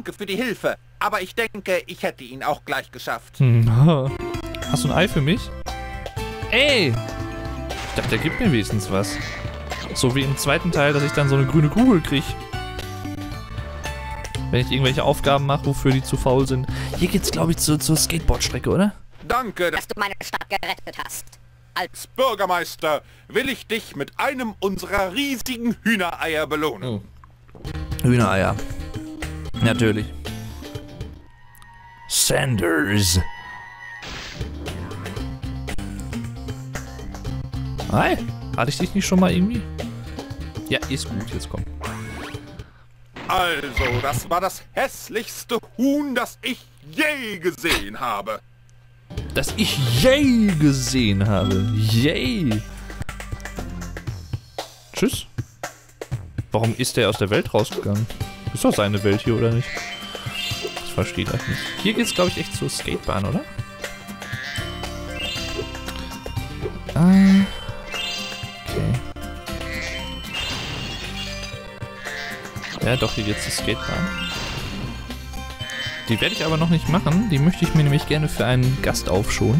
danke für die Hilfe. Aber ich denke, ich hätte ihn auch gleich geschafft. Hast du ein Ei für mich? Ey! Ich dachte, der gibt mir wenigstens was. So wie im zweiten Teil, dass ich dann so eine grüne Kugel kriege. Wenn ich irgendwelche Aufgaben mache, wofür die zu faul sind. Hier geht's, glaube ich, zur Skateboardstrecke, oder? Danke, Dass du meine Stadt gerettet hast. als Bürgermeister will ich dich mit einem unserer riesigen Hühnereier belohnen. Oh. Hühnereier. Natürlich. Sanders. Hi. Hatte ich dich nicht schon mal irgendwie? Ja, ist gut, jetzt komm. Also, das war das hässlichste Huhn, das ich je gesehen habe. Das ich je gesehen habe. Yay. Tschüss. Warum ist der aus der Welt rausgegangen? Ist doch seine Welt hier, oder nicht? Das verstehe ich nicht. Hier geht's, glaube ich, echt zur Skatebahn, oder? Okay. Ja, doch, hier geht's zur Skatebahn. Die werde ich aber noch nicht machen. Die möchte ich mir nämlich gerne für einen Gast aufschonen.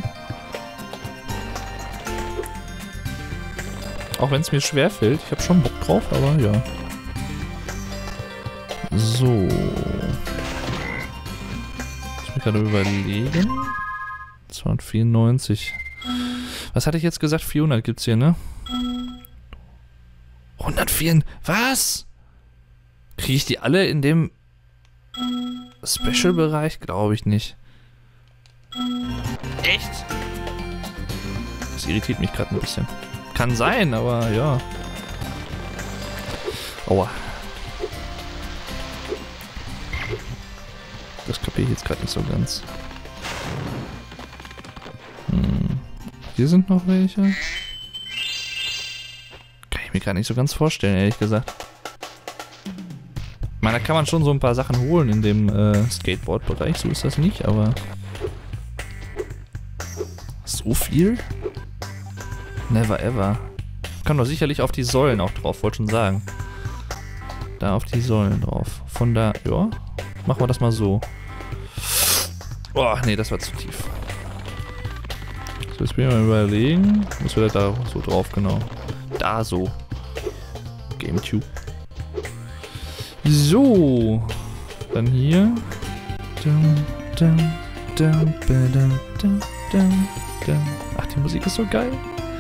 Auch wenn es mir schwerfällt. Ich habe schon Bock drauf, aber ja. So. Ich muss gerade überlegen. 294. Was hatte ich jetzt gesagt? 400 gibt's hier, ne? 104. Was? Kriege ich die alle in dem Special-Bereich? Glaube ich nicht. Echt? Das irritiert mich gerade ein bisschen. Kann sein, aber ja. Aua. Das kapiere ich jetzt gerade nicht so ganz. Hier sind noch welche. Kann ich mir gerade nicht so ganz vorstellen, ehrlich gesagt. Ich meine, da kann man schon so ein paar Sachen holen in dem Skateboard-Bereich. So ist das nicht, aber... So viel? Never ever. Kann doch sicherlich auf die Säulen auch drauf, wollte schon sagen. Da auf die Säulen drauf. Von da, ja. Machen wir das mal so. Oh, nee, das war zu tief. So, jetzt bin ich mal überlegen. Was wird da so drauf, genau. Da so. GameCube. So. Dann hier. Ach, die Musik ist so geil.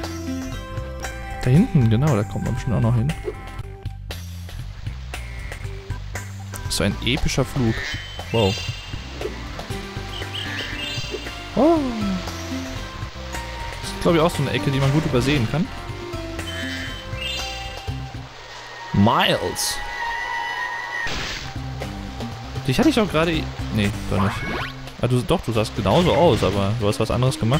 Da hinten, genau, da kommt man bestimmt auch noch hin. So ein epischer Flug. Wow. Oh. Das ist, glaube ich, auch so eine Ecke, die man gut übersehen kann. Miles. Dich hatte ich auch gerade... Nee, doch nicht. Ah, doch, du sahst genauso aus, aber du hast was anderes gemacht.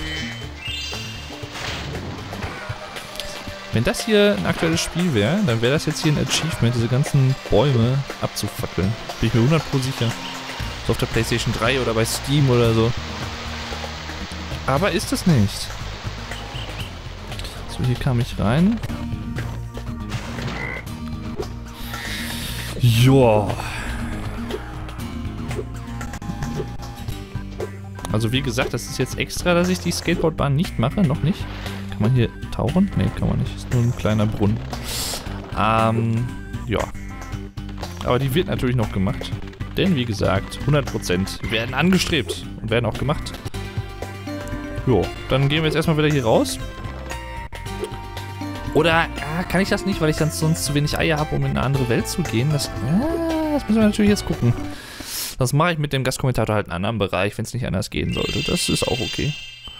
Wenn das hier ein aktuelles Spiel wäre, dann wäre das jetzt hier ein Achievement, diese ganzen Bäume abzufackeln. Bin ich mir 100% sicher. So auf der PlayStation 3 oder bei Steam oder so. Aber ist es nicht. So, hier kam ich rein. Joa. Also wie gesagt, das ist jetzt extra, dass ich die Skateboardbahn nicht mache. Noch nicht. Kann man hier tauchen? Ne, kann man nicht. Ist nur ein kleiner Brunnen. Ja. Aber die wird natürlich noch gemacht. Denn wie gesagt, 100% werden angestrebt und werden auch gemacht. Jo, dann gehen wir jetzt erstmal wieder hier raus. Oder kann ich das nicht, weil ich dann sonst zu wenig Eier habe, um in eine andere Welt zu gehen? Das müssen wir natürlich jetzt gucken. Das mache ich mit dem Gastkommentator halt in einem anderen Bereich, wenn es nicht anders gehen sollte. Das ist auch okay.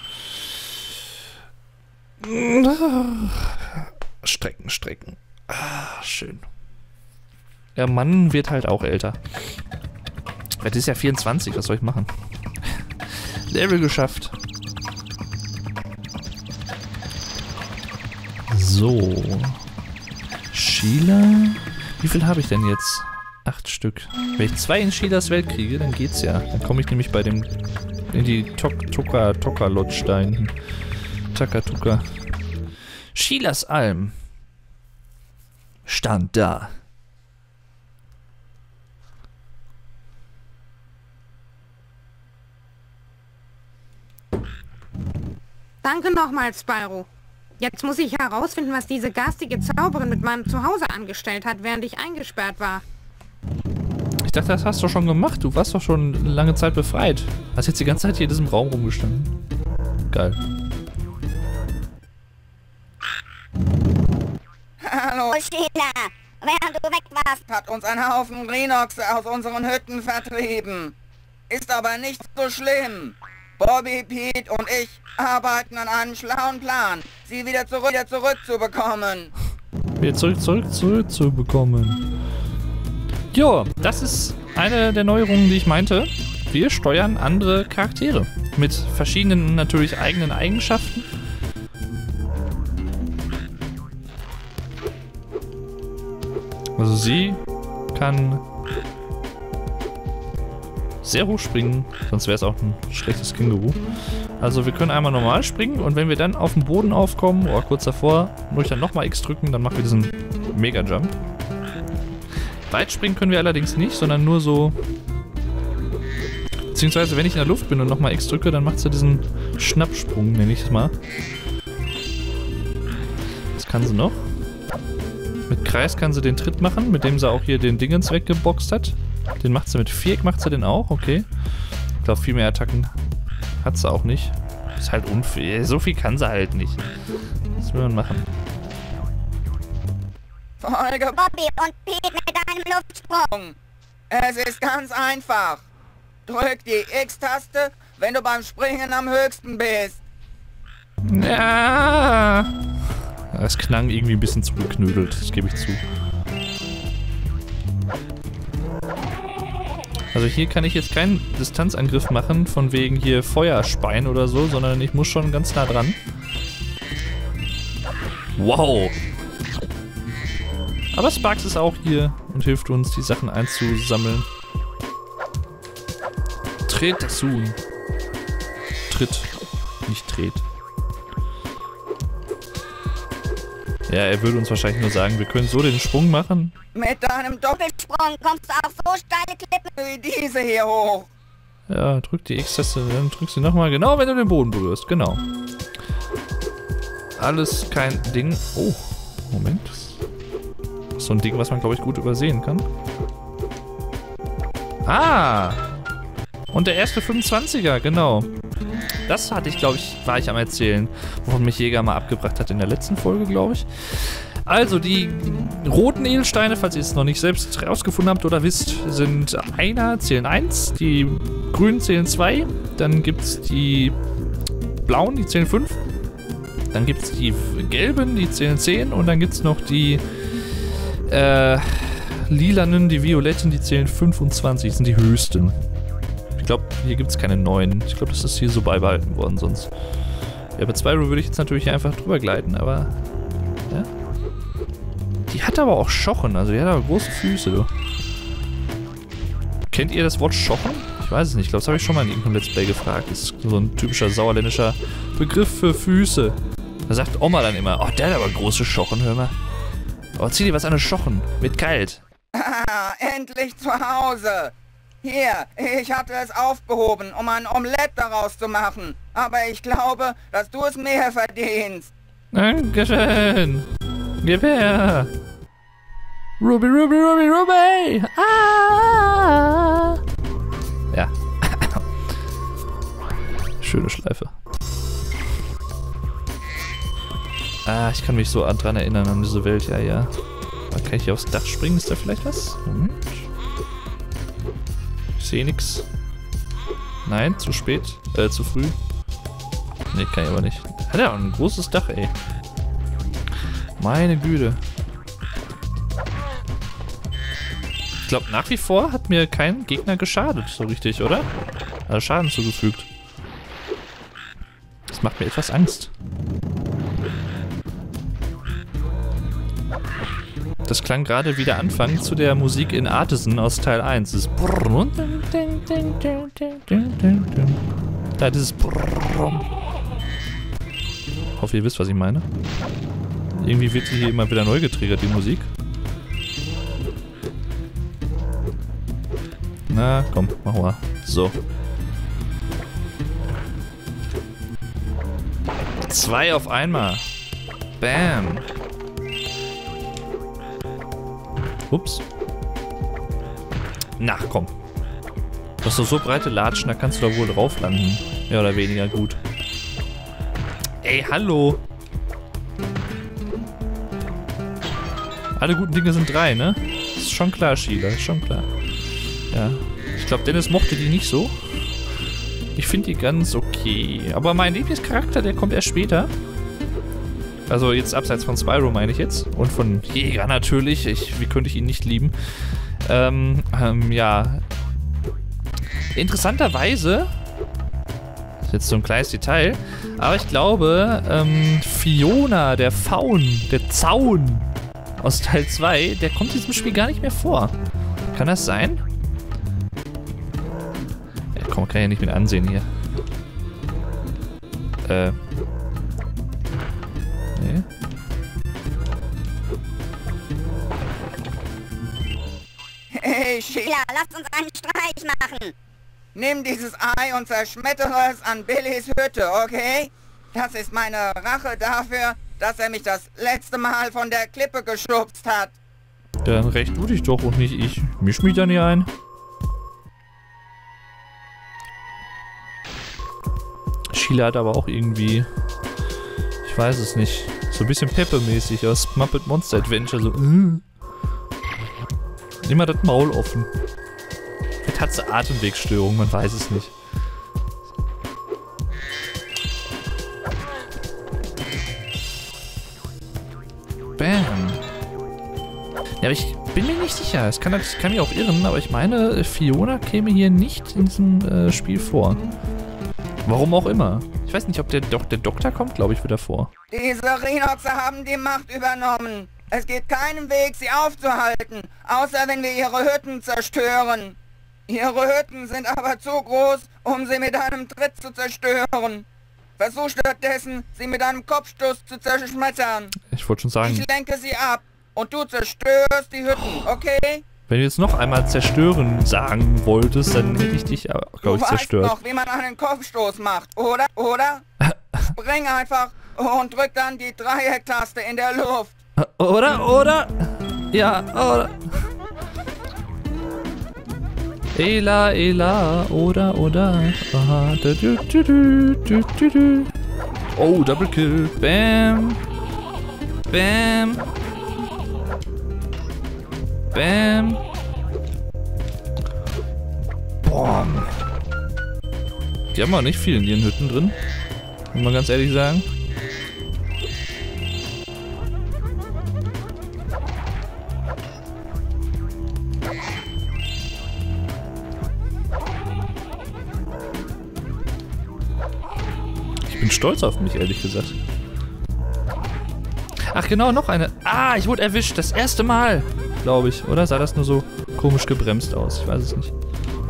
Strecken. Schön. Der Mann wird halt auch älter. Das ist ja 24, was soll ich machen? Level geschafft. So. Sheila. Wie viel habe ich denn jetzt? 8 Stück. Wenn ich 2 in Sheilas Welt kriege, dann geht's ja. Dann komme ich nämlich bei dem... in die Toka-Lodge da hinten. Takatuka. Sheilas Alm. Stand da. Danke nochmal, Spyro. Jetzt muss ich herausfinden, was diese garstige Zauberin mit meinem Zuhause angestellt hat, während ich eingesperrt war. Ich dachte, das hast du schon gemacht. Du warst doch schon lange Zeit befreit. Hast jetzt die ganze Zeit hier in diesem Raum rumgestanden. Geil. Hallo, China. Während du weg warst, Hat uns ein Haufen Rhinoxe aus unseren Hütten vertrieben. Ist aber nicht so schlimm. Bobby, Pete und ich arbeiten an einem schlauen Plan, sie wieder zurückzubekommen. Wieder zurückzubekommen. Jo, das ist eine der Neuerungen, die ich meinte. Wir steuern andere Charaktere. Mit verschiedenen, natürlich eigenen Eigenschaften. Also sie kann sehr hoch springen, sonst wäre es auch ein schlechtes Känguru. Also wir können einmal normal springen und wenn wir dann auf den Boden aufkommen, oder kurz davor, muss ich dann nochmal X drücken, dann machen wir diesen Mega-Jump. Weit springen können wir allerdings nicht, sondern nur so... Beziehungsweise wenn ich in der Luft bin und nochmal X drücke, dann macht sie diesen Schnappsprung, nenne ich es mal. Was kann sie noch? Mit Kreis kann sie den Tritt machen, mit dem sie auch hier den Dingens weggeboxt hat. Den macht sie mit Viereck, macht sie den auch, okay. Ich glaube, viel mehr Attacken hat sie auch nicht. Ist halt unfair. So viel kann sie halt nicht. Was will man machen? Folge Bobby und Pete mit deinem Luftsprung. Es ist ganz einfach. Drück die X-Taste, wenn du beim Springen am höchsten bist. Ja. Das klang irgendwie ein bisschen zugeknödelt, das gebe ich zu. Also hier kann ich jetzt keinen Distanzangriff machen, von wegen hier Feuerspein oder so, sondern ich muss schon ganz nah dran. Wow! Aber Sparx ist auch hier und hilft uns, die Sachen einzusammeln. Tret das Huhn. Tritt, nicht tret. Ja, er würde uns wahrscheinlich nur sagen, wir können so den Sprung machen. Mit deinem Doppelsprung kommst du auf so steile Klippen. wie diese hier hoch. Ja, drück die X-Taste, dann drückst du nochmal. Genau, wenn du den Boden berührst, genau. Alles kein Ding. Oh, Moment. Das ist so ein Ding, was man, glaube ich, gut übersehen kann. Ah! Und der erste 25er, genau. Das hatte ich, glaube ich, war ich am Erzählen, wovon mich Jäger mal abgebracht hat in der letzten Folge, glaube ich. Also, die roten Edelsteine, falls ihr es noch nicht selbst rausgefunden habt oder wisst, sind einer, zählen 1, die grünen zählen 2, dann gibt es die blauen, die zählen 5, dann gibt es die gelben, die zählen 10 und dann gibt es noch die lilanen, die violetten, die zählen 25, das sind die höchsten. Ich glaube, hier gibt es keine neuen. Ich glaube, das ist hier so beibehalten worden sonst. Ja, bei Spyro würde ich jetzt natürlich hier einfach drüber gleiten, aber... Ja. Die hat aber auch Schochen, also die hat aber große Füße, du. Kennt ihr das Wort Schochen? Ich weiß es nicht, ich glaube, das habe ich schon mal in irgendeinem Let's Play gefragt. Das ist so ein typischer sauerländischer Begriff für Füße. Da sagt Oma dann immer, oh, der hat aber große Schochen, hör mal. Oh, zieh dir was an den Schochen, mit kalt. Ah, endlich zu Hause. Hier, ich hatte es aufgehoben, um ein Omelett daraus zu machen. Aber ich glaube, dass du es mehr verdienst. Dankeschön. Gib her. Ruby, Ruby, Ruby, Ruby. Ah. Ja. Schöne Schleife. Ah, ich kann mich so dran erinnern an diese Welt, ja, ja. Da kann ich hier aufs Dach springen, ist da vielleicht was? Moment. Ich sehe nix. Nein, zu spät. Zu früh. Ne, kann ich aber nicht. Hat ja auch ein großes Dach, ey. Meine Güte. Ich glaube, nach wie vor hat mir kein Gegner geschadet, so richtig, oder? Also Schaden zugefügt. Das macht mir etwas Angst. Das klang gerade wie der Anfang zu der Musik in Artisan aus Teil 1. Das da, dieses hoffe, ihr wisst, was ich meine. Irgendwie wird die hier immer wieder neu getriggert, die Musik. Na, komm, machen wir. So. 2 auf einmal. Bam. Ups. Na, komm. Du hast doch so breite Latschen, da kannst du da wohl drauf landen. Mehr oder weniger gut. Ey, hallo. Alle guten Dinge sind 3, ne? Ist schon klar, Sheila, ist schon klar. Ja. Ich glaube, Dennis mochte die nicht so. Ich finde die ganz okay. Aber mein Lieblingscharakter, der kommt erst später. Also jetzt abseits von Spyro meine ich jetzt. Und von Jäger natürlich. Wie könnte ich ihn nicht lieben? Ja. Interessanterweise, das ist jetzt so ein kleines Detail, aber ich glaube, Fiona, der Faun, der Zaun aus Teil 2, der kommt in diesem Spiel gar nicht mehr vor. Kann das sein? Ja, komm, kann ich ja nicht mit ansehen hier. Nee. Hey, Sheila, Ja, lasst uns einen Streich machen. nimm dieses Ei und zerschmettere es an Billys Hütte, okay? Das ist meine Rache dafür, dass er mich das letzte Mal von der Klippe geschubst hat. Dann rächt du dich doch und nicht ich. Misch mich da nie ein. Sheila hat aber auch irgendwie... Ich weiß es nicht. So ein bisschen Peppe-mäßig aus Muppet Monster Adventure. So... Immer das Maul offen. Vielleicht hat sie Atemwegsstörung, man weiß es nicht. Bam. Ja, aber ich bin mir nicht sicher. Es kann mich auch irren, aber ich meine, Fiona käme hier nicht in diesem Spiel vor. Warum auch immer. Ich weiß nicht, ob der Doktor kommt, glaube ich, wieder vor. Diese Rhinoxe haben die Macht übernommen. Es geht keinen Weg, sie aufzuhalten, außer wenn wir ihre Hütten zerstören. Ihre Hütten sind aber zu groß, um sie mit einem Tritt zu zerstören. Versuch stattdessen, sie mit einem Kopfstoß zu zerschmettern. Ich wollte schon sagen, Ich lenke sie ab und du zerstörst die Hütten, okay? wenn du jetzt noch einmal zerstören sagen wolltest, dann hätte ich dich, glaube Du ich, weißt zerstört. noch, wie man einen Kopfstoß macht, oder? Oder? Spring einfach und drück dann die Dreiecktaste in der Luft. Oder? Ja, oder? Ela, oder? Aha, du. Oh, Double Kill. Bam. Boom. Die haben auch nicht viel in ihren Hütten drin. Muss man ganz ehrlich sagen. Ich bin stolz auf mich, ehrlich gesagt. Ach genau, noch eine. Ah, ich wurde erwischt. Das erste Mal, glaube ich. Oder sah das nur so komisch gebremst aus? Ich weiß es nicht.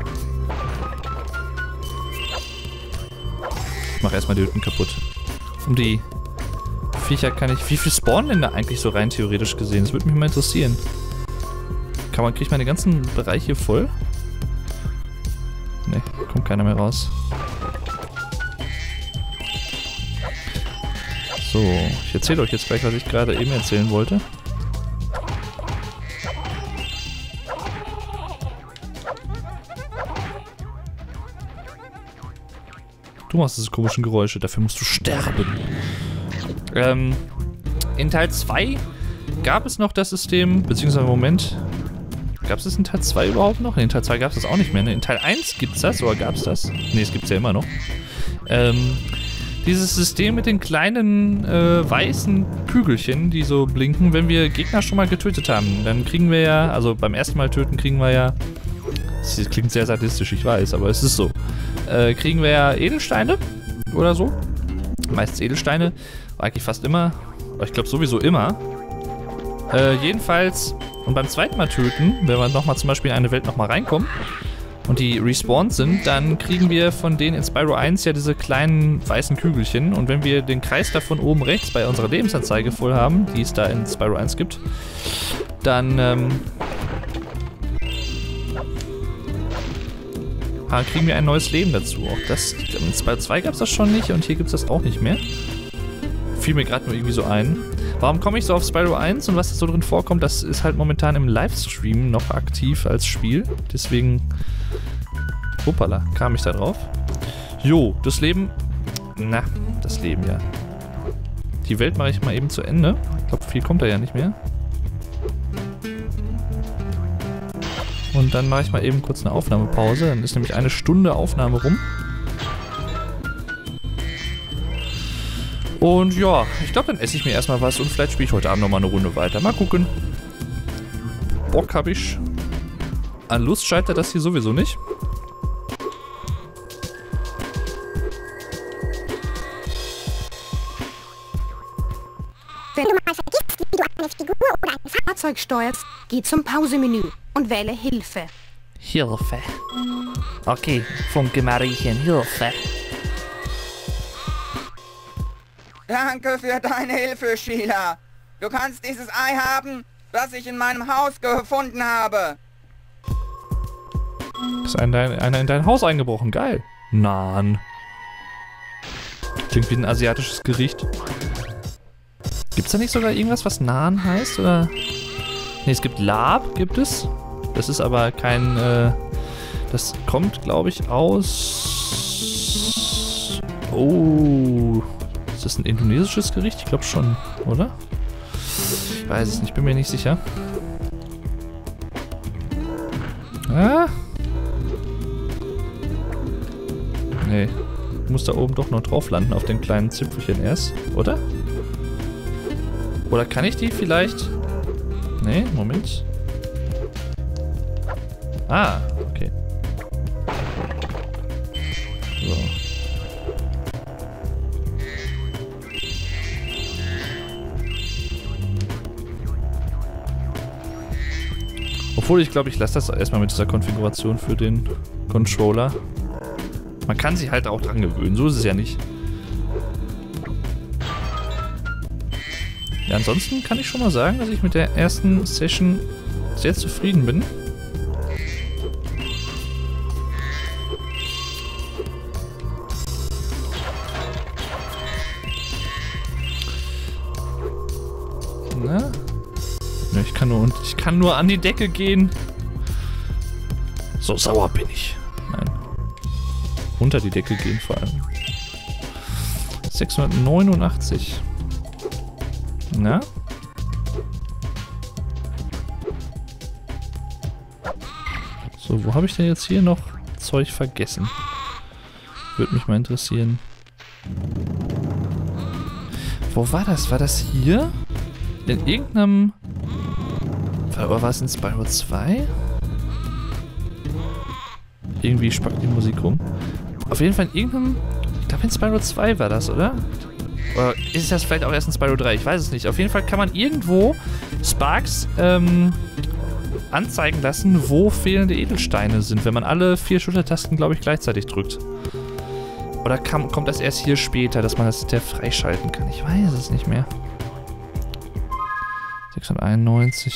Ich mache erstmal die Hütten kaputt. Um die Viecher kann ich... Wie viel spawnen denn da eigentlich so rein theoretisch gesehen? Das würde mich mal interessieren. Kriege ich meine ganzen Bereiche voll? Ne, kommt keiner mehr raus. So, ich erzähle euch jetzt gleich, was ich gerade eben erzählen wollte. Du machst diese komischen Geräusche, dafür musst du sterben. In Teil 2 gab es noch das System, beziehungsweise im Moment... Gab es das in Teil 2 überhaupt noch? In Teil 2 gab es das auch nicht mehr, ne? In Teil 1 gibt es das, oder gab es das? Ne, es gibt es ja immer noch. Dieses System mit den kleinen weißen Kügelchen, die so blinken, wenn wir Gegner schon mal getötet haben, dann kriegen wir ja, also beim ersten Mal töten kriegen wir ja, das klingt sehr sadistisch, ich weiß, aber es ist so, kriegen wir ja Edelsteine oder so, meistens Edelsteine, eigentlich fast immer, aber ich glaube sowieso immer, jedenfalls, und beim zweiten Mal töten, wenn wir nochmal zum Beispiel in eine Welt nochmal reinkommen, und die respawned sind, dann kriegen wir von denen in Spyro 1 ja diese kleinen weißen Kügelchen. Und wenn wir den Kreis davon oben rechts bei unserer Lebensanzeige voll haben, die es da in Spyro 1 gibt, dann kriegen wir ein neues Leben dazu. Auch das, in Spyro 2 gab es das schon nicht und hier gibt es das auch nicht mehr. Fiel mir gerade nur irgendwie so ein. Warum komme ich so auf Spyro 1 und was da so drin vorkommt, das ist halt momentan im Livestream noch aktiv als Spiel. Deswegen, hoppala, kam ich da drauf. Jo, das Leben, na, das Leben, ja. Die Welt mache ich mal eben zu Ende. Ich glaube, viel kommt da ja nicht mehr. Und dann mache ich mal eben kurz eine Aufnahmepause. Dann ist nämlich 1 Stunde Aufnahme rum. Und ja, ich glaube, dann esse ich mir erstmal was und vielleicht spiele ich heute Abend nochmal eine Runde weiter. Mal gucken. Bock habe ich. An Lust scheitert das hier sowieso nicht. Wenn du mal vergisst, wie du eine Figur oder ein Fahrzeug steuerst, geh zum Pausemenü und wähle Hilfe. Hilfe. Okay, Funke Mariechen, Hilfe. Danke für deine Hilfe, Sheila. Du kannst dieses Ei haben, das ich in meinem Haus gefunden habe. Ist einer in dein Haus eingebrochen, geil. Naan. Klingt wie ein asiatisches Gericht. Gibt's da nicht sogar irgendwas, was Naan heißt, oder? Ne, es gibt Lab, gibt es. Das ist aber kein, das kommt, glaube ich, aus... Oh... Ist das ein indonesisches Gericht? Ich glaube schon, oder? Ich weiß es nicht, bin mir nicht sicher. Ah? Nee. Ich muss da oben doch noch drauf landen, auf dem kleinen Zipfelchen erst, oder? Oder kann ich die vielleicht... Nee, Moment. Ah, okay. So. Obwohl, ich glaube, ich lasse das erstmal mit dieser Konfiguration für den Controller. Man kann sich halt auch dran gewöhnen, so ist es ja nicht. Ja, ansonsten kann ich schon mal sagen, dass ich mit der ersten Session sehr zufrieden bin. Na? Ja, ich kann nur an die Decke gehen. So sauer bin ich. Nein. Unter die Decke gehen vor allem. 689. Na? So, wo habe ich denn jetzt hier noch Zeug vergessen? Würde mich mal interessieren. Wo war das? War das hier? In irgendeinem... Oder war es in Spyro 2? Irgendwie spackt die Musik rum. Auf jeden Fall in irgendeinem... Ich glaube in Spyro 2 war das, oder? Oder ist das vielleicht auch erst in Spyro 3? Ich weiß es nicht. Auf jeden Fall kann man irgendwo Sparks anzeigen lassen, wo fehlende Edelsteine sind, wenn man alle 4 Schultertasten, glaube ich, gleichzeitig drückt. Oder kommt das erst hier später, dass man das freischalten kann? Ich weiß es nicht mehr. 691.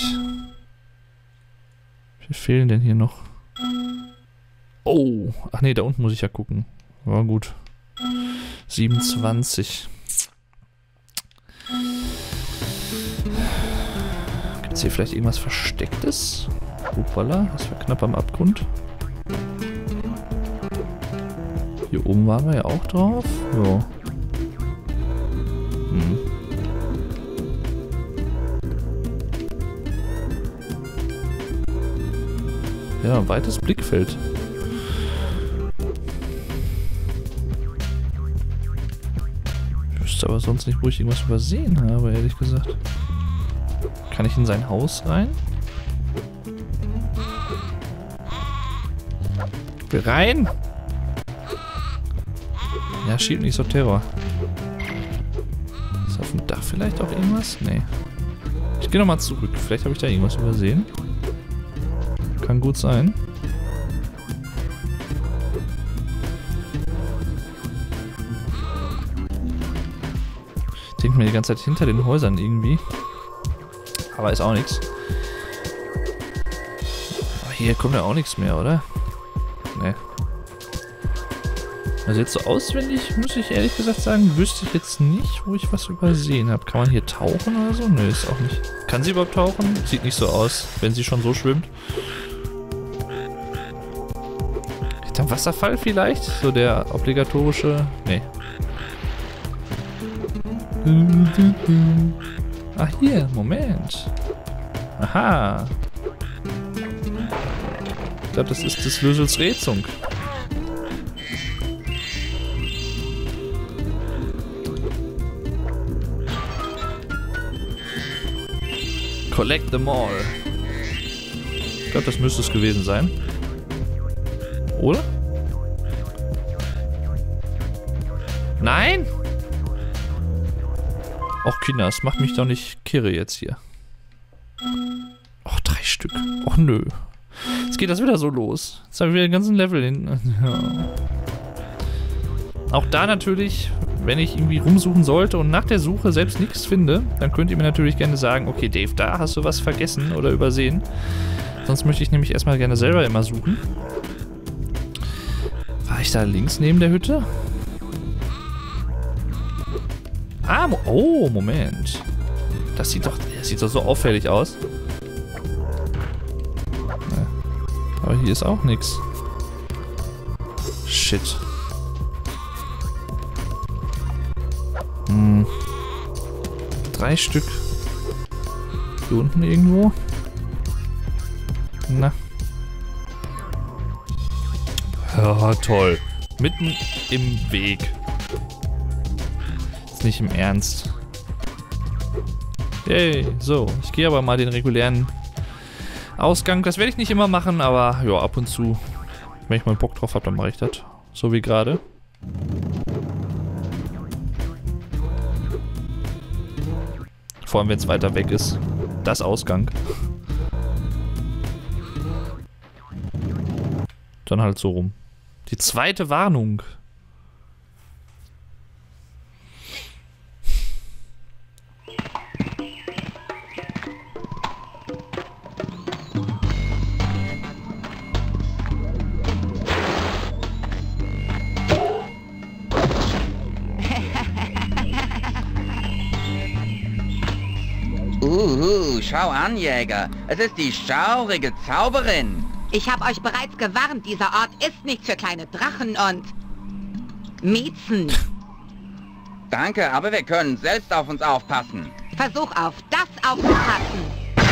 Wie viel fehlen denn hier noch? Oh, ach nee, da unten muss ich ja gucken. War gut. 27. Gibt es hier vielleicht irgendwas Verstecktes? Hoppala, das war knapp am Abgrund. Hier oben waren wir ja auch drauf. Ja. Hm. Ja, ein weites Blickfeld. Ich wüsste aber sonst nicht, wo ich irgendwas übersehen habe, ehrlich gesagt. Kann ich in sein Haus rein? Rein! Ja, Shield nicht so Terror. Ist auf dem Dach vielleicht auch irgendwas? Nee. Ich gehe nochmal zurück. Vielleicht habe ich da irgendwas übersehen. Kann gut sein. Ich denke mir die ganze Zeit hinter den Häusern irgendwie. Aber ist auch nichts. Hier kommt ja auch nichts mehr, oder? Ne. Also jetzt so auswendig, muss ich ehrlich gesagt sagen, wüsste ich jetzt nicht, wo ich was übersehen habe. Kann man hier tauchen oder so? Nö, ist auch nicht. Kann sie überhaupt tauchen? Sieht nicht so aus, wenn sie schon so schwimmt. Der Wasserfall vielleicht? So der obligatorische... Nee. Ach hier, Moment. Aha. Ich glaube, das ist des Lösels Rätsung. Collect them all. Ich glaube, das müsste es gewesen sein. Oder? Nein? Och, Kinder, das macht mich doch nicht kirre jetzt hier. Och, 3 Stück. Och, nö. Jetzt geht das wieder so los. Jetzt habe ich wieder den ganzen Level hin. Ja. Auch da natürlich, wenn ich irgendwie rumsuchen sollte und nach der Suche selbst nichts finde, dann könnt ihr mir natürlich gerne sagen, okay, Dave, da hast du was vergessen oder übersehen. Sonst möchte ich nämlich erstmal gerne selber immer suchen. War ich da links neben der Hütte? Ah, oh, Moment. Das sieht doch so auffällig aus. Ja. Aber hier ist auch nichts. Shit. 3 Stück. Hier unten irgendwo. Na. Ja, toll. Mitten im Weg. Ist nicht im Ernst. Yay, so. Ich gehe aber mal den regulären Ausgang. Das werde ich nicht immer machen, aber ja, ab und zu. Wenn ich mal Bock drauf habe, dann mache ich das. So wie gerade. Vor allem, wenn es weiter weg ist. Das Ausgang. Dann halt so rum. Die zweite Warnung. Schau an, Jäger. Es ist die schaurige Zauberin. Ich habe euch bereits gewarnt, dieser Ort ist nicht für kleine Drachen und Miezen. Danke, aber wir können selbst auf uns aufpassen. Versuch auf das aufzupassen.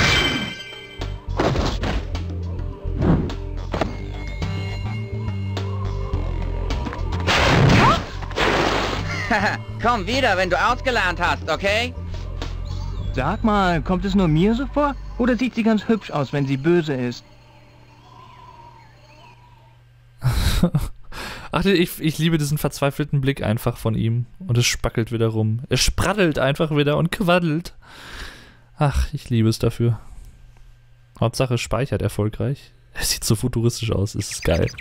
Komm wieder, wenn du ausgelernt hast, okay? Sag mal, kommt es nur mir so vor? Oder sieht sie ganz hübsch aus, wenn sie böse ist? Ach, ich liebe diesen verzweifelten Blick einfach von ihm. Und es spackelt wieder rum. Es spraddelt einfach wieder und quaddelt. Ach, ich liebe es dafür. Hauptsache es speichert erfolgreich. Es sieht so futuristisch aus, es ist geil.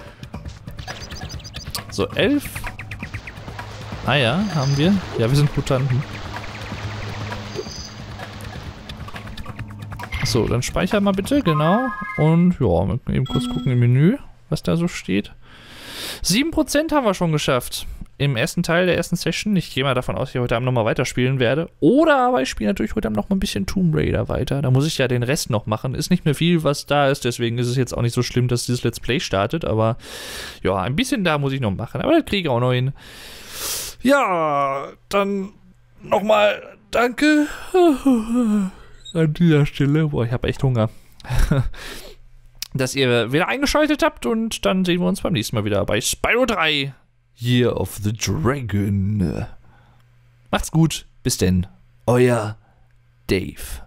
So, 11. Ah ja, haben wir. Ja, wir sind Mutanten. So, dann speicher mal bitte, genau. Und ja, eben kurz gucken im Menü, was da so steht. 7% haben wir schon geschafft. Im ersten Teil der ersten Session. Ich gehe mal davon aus, dass ich heute Abend nochmal weiterspielen werde. Oder aber ich spiele natürlich heute Abend noch mal ein bisschen Tomb Raider weiter. Da muss ich ja den Rest noch machen. Ist nicht mehr viel, was da ist. Deswegen ist es jetzt auch nicht so schlimm, dass dieses Let's Play startet. Aber ja, ein bisschen da muss ich noch machen. Aber das kriege ich auch noch hin. Ja, dann nochmal danke. An dieser Stelle. Boah, ich habe echt Hunger. Dass ihr wieder eingeschaltet habt und dann sehen wir uns beim nächsten Mal wieder bei Spyro 3 Year of the Dragon. Macht's gut. Bis denn. Euer Dave.